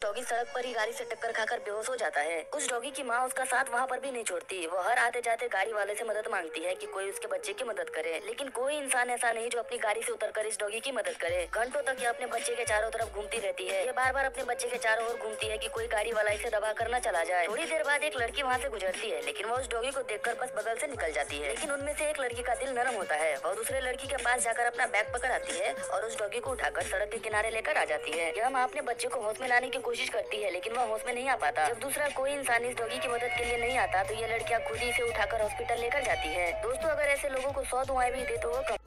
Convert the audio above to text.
Doggy सड़क पर ही गाड़ी से टक्कर खाकर बेहोश हो जाता है। उस डॉगी की माँ उसका साथ वहाँ पर भी नहीं छोड़ती। वो हर आते जाते गाड़ी वाले से मदद मांगती है कि कोई उसके बच्चे की मदद करे, लेकिन कोई इंसान ऐसा नहीं जो अपनी गाड़ी से उतरकर इस डॉगी की मदद करे। घंटों तक ये अपने बच्चे के चारों तरफ घूमती रहती है। ये बार बार अपने बच्चे के चारों ओर घूमती है कि कोई गाड़ी वाला इसे दबा कर न चला जाए। थोड़ी देर बाद एक लड़की वहाँ से गुजरती है, लेकिन वो उस डॉगी को देखकर बस बगल से निकल जाती है। लेकिन उनमें से एक लड़की का दिल नरम होता है। वो दूसरे लड़की के पास जाकर अपना बैग पकड़ आती है और उस डॉगी को उठाकर सड़क के किनारे लेकर आ जाती है। यह माँ अपने बच्चे को होश में लाने की कोशिश करती है, लेकिन वह होश में नहीं आ पाता। जब दूसरा कोई इंसान इस डॉगी की मदद के लिए नहीं आता तो ये लड़कियाँ खुद ही इसे उठाकर हॉस्पिटल लेकर जाती है। दोस्तों, अगर ऐसे लोगों को 100 दुआएं भी दे तो वो